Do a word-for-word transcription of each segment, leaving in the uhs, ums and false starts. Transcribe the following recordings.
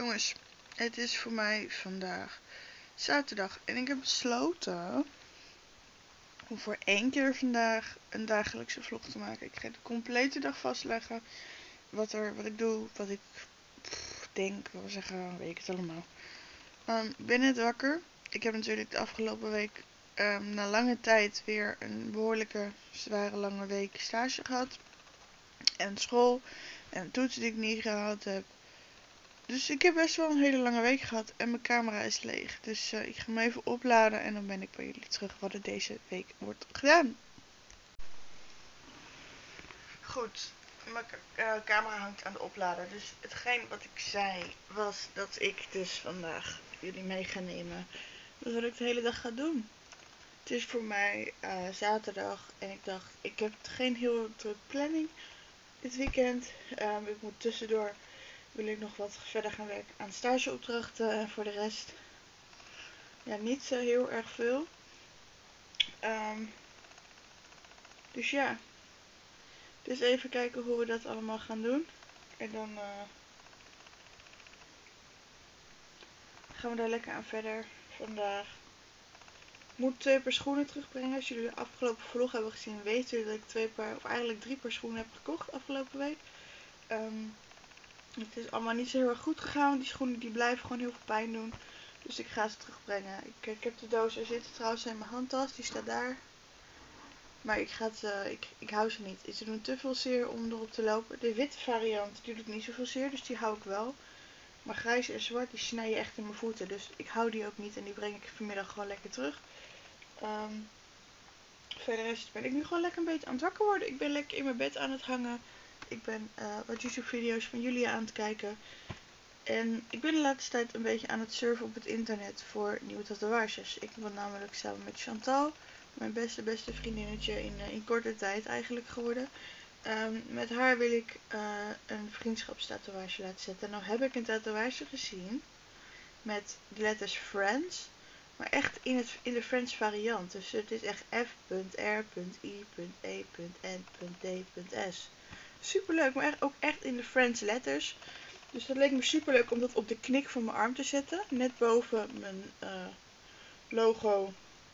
Jongens, het is voor mij vandaag zaterdag en ik heb besloten om voor één keer vandaag een dagelijkse vlog te maken. Ik ga de complete dag vastleggen wat, er, wat ik doe, wat ik pff, denk, wil zeggen, weet ik het allemaal. Um, ik ben net wakker. Ik heb natuurlijk de afgelopen week um, na lange tijd weer een behoorlijke zware lange week stage gehad. En school en toetsen die ik niet gehaald heb. Dus ik heb best wel een hele lange week gehad en mijn camera is leeg. Dus uh, ik ga hem even opladen en dan ben ik bij jullie terug wat er deze week wordt gedaan. Goed, mijn uh, camera hangt aan de oplader. Dus hetgeen wat ik zei was dat ik dus vandaag jullie mee ga nemen. Dat is wat ik de hele dag ga doen. Het is voor mij uh, zaterdag en ik dacht, ik heb geen heel druk planning dit weekend. Um, ik moet tussendoor... wil ik nog wat verder gaan werken aan stageopdrachten en voor de rest ja, niet zo heel erg veel. Um, dus ja, dus even kijken hoe we dat allemaal gaan doen. En dan uh, gaan we daar lekker aan verder vandaag. Ik moet twee paar schoenen terugbrengen. Als jullie de afgelopen vlog hebben gezien, weten jullie dat ik twee paar, of eigenlijk drie paar schoenen heb gekocht afgelopen week. Um, het is allemaal niet zo heel erg goed gegaan. Die schoenen die blijven gewoon heel veel pijn doen. Dus ik ga ze terugbrengen. Ik, ik heb de doos er zitten trouwens in mijn handtas. Die staat daar. Maar ik, ga het, uh, ik, ik hou ze niet. Ze doen te veel zeer om erop te lopen. De witte variant die doet niet zoveel zeer. Dus die hou ik wel. Maar grijs en zwart die snijden echt in mijn voeten. Dus ik hou die ook niet. En die breng ik vanmiddag gewoon lekker terug. Um, verder rest ben ik nu gewoon lekker een beetje aan het wakker worden. Ik ben lekker in mijn bed aan het hangen. Ik ben uh, wat YouTube video's van jullie aan het kijken. En ik ben de laatste tijd een beetje aan het surfen op het internet voor nieuwe tatoeages. Ik ben namelijk samen met Chantal, mijn beste beste vriendinnetje in, uh, in korte tijd eigenlijk geworden. Um, met haar wil ik uh, een vriendschapstatoeage laten zetten. Nou heb ik een tatoeage gezien met de letters Friends. Maar echt in, het, in de Friends variant. Dus het is echt F R I E N D S. Super leuk, maar echt, ook echt in de Friends letters. Dus dat leek me super leuk om dat op de knik van mijn arm te zetten. Net boven mijn uh, logo.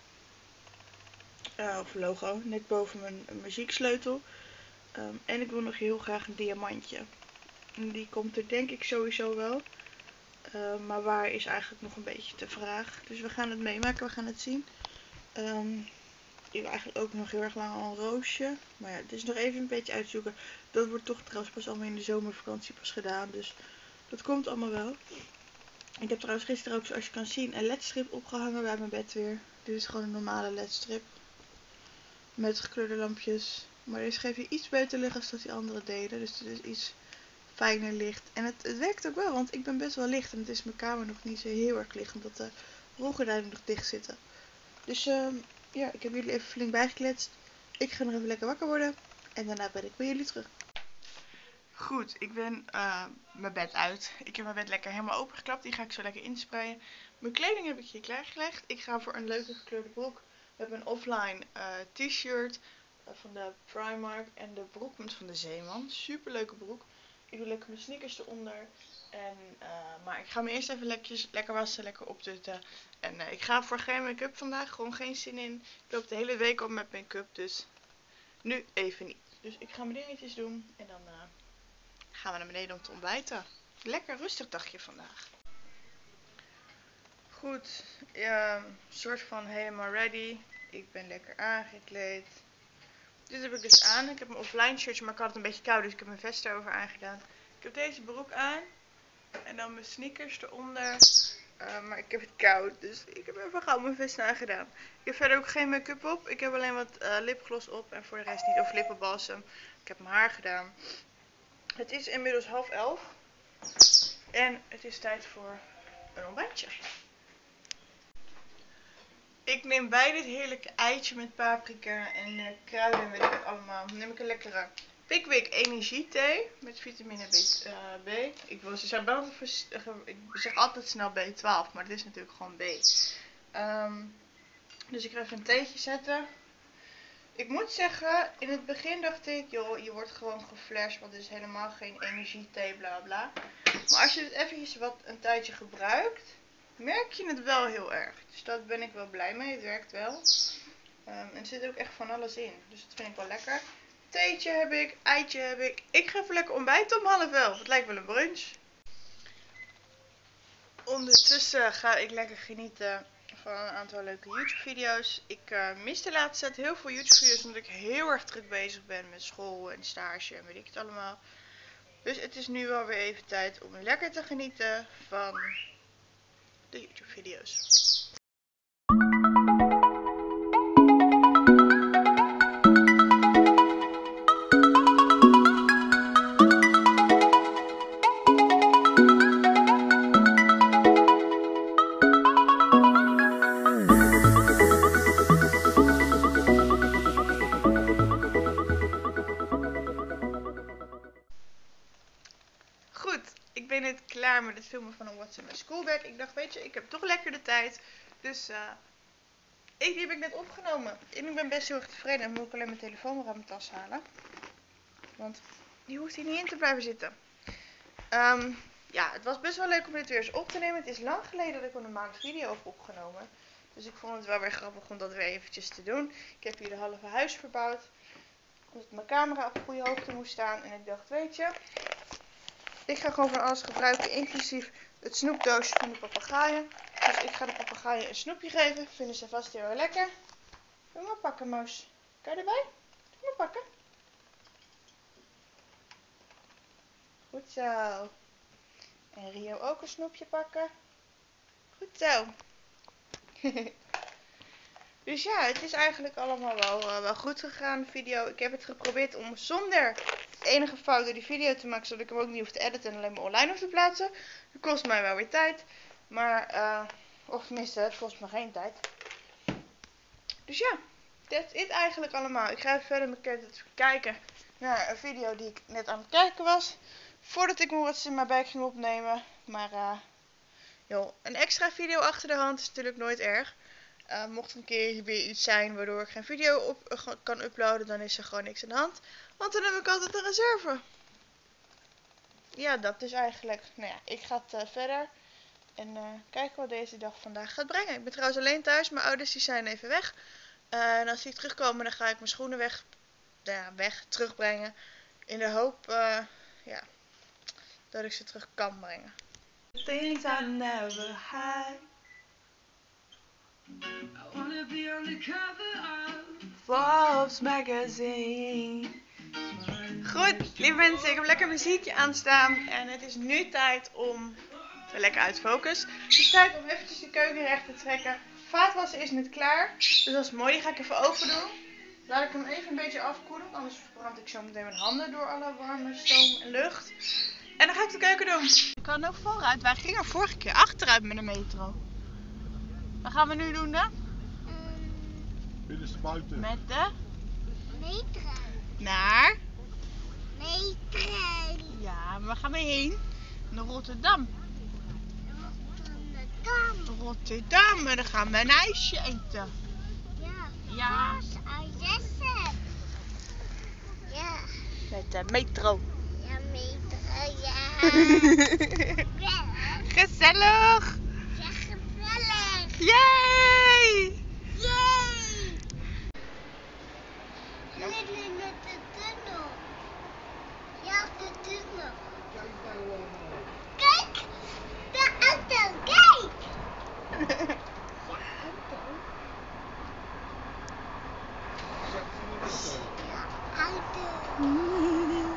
Uh, of logo. Net boven mijn uh, muzieksleutel. Um, en ik wil nog heel graag een diamantje. En die komt er denk ik sowieso wel. Uh, maar waar is eigenlijk nog een beetje de vraag. Dus we gaan het meemaken. We gaan het zien. Um, ik wil eigenlijk ook nog heel erg lang al een roosje. Maar ja, het is nog even een beetje uitzoeken. Dat wordt toch trouwens pas allemaal in de zomervakantie pas gedaan. Dus dat komt allemaal wel. Ik heb trouwens gisteren ook, zoals je kan zien, een ledstrip opgehangen bij mijn bed weer. Dit is gewoon een normale ledstrip. Met gekleurde lampjes. Maar deze geeft je iets beter licht als dat die andere deden. Dus het is iets fijner licht. En het, het werkt ook wel, want ik ben best wel licht. En het is mijn kamer nog niet zo heel erg licht. Omdat de rolgordijnen nog dicht zitten. Dus uh, ja, ik heb jullie even flink bijgekletst. Ik ga nog even lekker wakker worden. En daarna ben ik bij jullie terug. Goed, ik ben uh, mijn bed uit. Ik heb mijn bed lekker helemaal opengeklapt. Die ga ik zo lekker insprayen. Mijn kleding heb ik hier klaargelegd. Ik ga voor een leuke gekleurde broek. We hebben een offline uh, t-shirt uh, van de Primark. En de broek komt van de Zeeman. Super leuke broek. Ik doe lekker mijn sneakers eronder. En, uh, maar ik ga me eerst even lekker, lekker wassen, lekker optutten. En uh, ik ga voor geen make-up vandaag. Gewoon geen zin in. Ik loop de hele week al met make-up. Dus nu even niet. Dus ik ga mijn dingetjes doen. En dan... Uh, gaan we naar beneden om te ontbijten. Lekker rustig dagje vandaag. Goed, ja, soort van helemaal ready. Ik ben lekker aangekleed. Dit heb ik dus aan. Ik heb mijn offline shirtje, maar ik had het een beetje koud, dus ik heb mijn vest erover aangedaan. Ik heb deze broek aan. En dan mijn sneakers eronder. Uh, maar ik heb het koud, dus ik heb even gauw mijn vest aangedaan. Ik heb verder ook geen make-up op. Ik heb alleen wat uh, lipgloss op en voor de rest niet. Of lippenbalsem. Ik heb mijn haar gedaan. Het is inmiddels half elf en het is tijd voor een ontbijtje. Ik neem bij dit heerlijke eitje met paprika en uh, kruiden en weet ik het allemaal. Dan neem ik een lekkere Pickwick energiethee met vitamine B. Uh, B. Ik, wil, ze zijn wel, ik zeg altijd snel B twaalf, maar het is natuurlijk gewoon B. Um, dus ik ga even een theetje zetten. Ik moet zeggen, in het begin dacht ik, joh, je wordt gewoon geflasht, want het is helemaal geen energiethee, bla bla. Maar als je het eventjes wat een tijdje gebruikt, merk je het wel heel erg. Dus daar ben ik wel blij mee. Het werkt wel. Um, en er zit ook echt van alles in. Dus dat vind ik wel lekker. Theetje heb ik, eitje heb ik. Ik ga even lekker ontbijten om half elf. Het lijkt wel een brunch. Ondertussen ga ik lekker genieten van een aantal leuke YouTube video's. Ik uh, mis de laatste tijd heel veel YouTube video's omdat ik heel erg druk bezig ben met school en stage en weet ik het allemaal. Dus het is nu wel weer even tijd om lekker te genieten van de YouTube video's. Goed, ik ben net klaar met het filmen van een What's in My School Bag. Ik dacht, weet je, ik heb toch lekker de tijd. Dus uh, ik, die heb ik net opgenomen. En ik ben best heel erg tevreden. En moet ik alleen mijn telefoon weer uit mijn tas halen. Want die hoeft hier niet in te blijven zitten. Um, ja, het was best wel leuk om dit weer eens op te nemen. Het is lang geleden dat ik al een maand video heb opgenomen. Dus ik vond het wel weer grappig om dat weer eventjes te doen. Ik heb hier de halve huis verbouwd. Omdat mijn camera op goede hoogte moest staan. En ik dacht, weet je, ik ga gewoon van alles gebruiken, inclusief het snoepdoosje van de papegaaien. Dus ik ga de papegaaien een snoepje geven. Vinden ze vast heel erg lekker. Doe maar pakken, Moos. Kan je erbij? Doe maar pakken. Goed zo. En Rio ook een snoepje pakken. Goed zo. Dus ja, het is eigenlijk allemaal wel, uh, wel goed gegaan, de video. Ik heb het geprobeerd om zonder enige fouten die video te maken, zodat ik hem ook niet hoef te editen en alleen maar online hoef te plaatsen. Dat kost mij wel weer tijd. Maar, uh, of tenminste, het kost me geen tijd. Dus ja, that's it eigenlijk allemaal. Ik ga even verder met kijken naar een video die ik net aan het kijken was. Voordat ik mijn What's in My Bag ging opnemen. Maar, uh, joh, een extra video achter de hand is natuurlijk nooit erg. Uh, mocht er een keer weer iets zijn waardoor ik geen video op, uh, kan uploaden, dan is er gewoon niks aan de hand. Want dan heb ik altijd een reserve. Ja, dat is eigenlijk. Nou ja, ik ga het uh, verder. En uh, kijken wat deze dag vandaag gaat brengen. Ik ben trouwens alleen thuis. Mijn ouders die zijn even weg. Uh, en als die terugkomen, dan ga ik mijn schoenen weg, ja, weg terugbrengen. In de hoop uh, ja, dat ik ze terug kan brengen. Things I never had. I wanna be on the cover of Forbes magazine. Goed, lieve mensen, ik heb lekker muziekje aanstaan en het is nu tijd om te lekker uit focus. Het is tijd om eventjes de keuken recht te trekken. Vaatwassen is net klaar, dus dat is mooi. Die ga ik even open doen. Laat ik hem even een beetje afkoelen, anders verbrand ik zo meteen mijn handen door alle warme stoom en lucht. En dan ga ik de keuken doen. Ik kan ook vooruit. Wij gingen vorige keer achteruit met de metro. Wat gaan we nu doen dan? Um, buiten. Met de metro. Naar? Metro. Ja, maar waar gaan we heen? Naar Rotterdam. Rotterdam. Rotterdam, en dan gaan we een ijsje eten. Ja. Ja. ijsje. Ja. Met de metro. Ja, metro, ja. Gezellig. Ja, gezellig. Yay! Yay! Met de tunnel. Ja, de tunnel. Kijk, de auto, kijk! De auto. Ja, auto.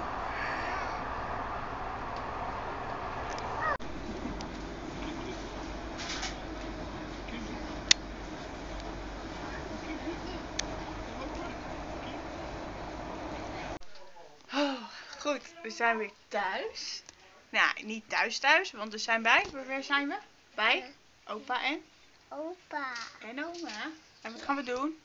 Oh, goed, we zijn weer thuis. Nou, niet thuis thuis, want we zijn bij. Waar zijn we? Bij opa en? Opa. En oma. En wat gaan we doen?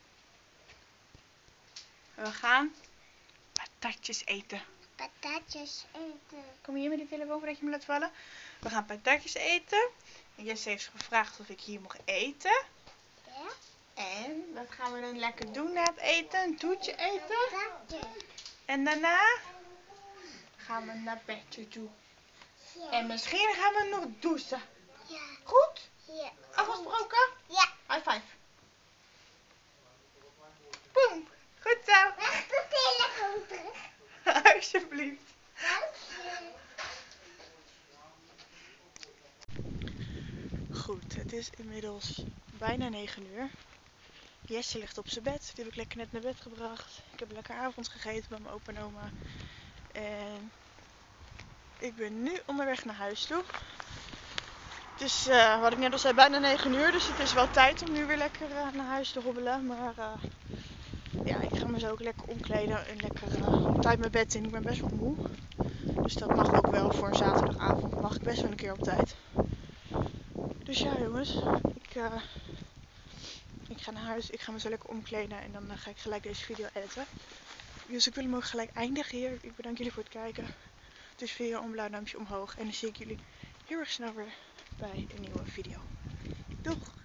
We gaan patatjes eten. Patatjes eten. Kom hier met die telefoon voordat je me laat vallen. We gaan patatjes eten. En Jesse heeft gevraagd of ik hier mag eten. Ja? En wat gaan we dan lekker doen na het eten? Een toetje eten. Patatjes. En daarna gaan we naar bedje toe. Ja. En misschien gaan we nog douchen. Ja. Goed? Ja. Afgesproken? Ja. High five. Boom. Goed zo. Leg de telefoon terug. Alsjeblieft. Dank je. Goed, het is inmiddels bijna negen uur. Jesse ligt op zijn bed. Die heb ik lekker net naar bed gebracht. Ik heb lekker avond gegeten bij mijn opa en oma. En ik ben nu onderweg naar huis toe. Het is, uh, wat ik net al zei, bijna negen uur. Dus het is wel tijd om nu weer lekker uh, naar huis te hobbelen. Maar uh, ja, ik ga me zo ook lekker omkleden en lekker uh, op tijd mijn bed in. Ik ben best wel moe. Dus dat mag ook wel voor een zaterdagavond. Mag ik best wel een keer op tijd. Dus ja jongens, ik, uh, ik ga naar huis. Ik ga me zo lekker omkleden en dan uh, ga ik gelijk deze video editen. Dus ik wil hem ook gelijk eindigen hier. Ik bedank jullie voor het kijken. Dus weer een blauw duimpje omhoog. En dan zie ik jullie heel erg snel weer bij een nieuwe video. Doeg!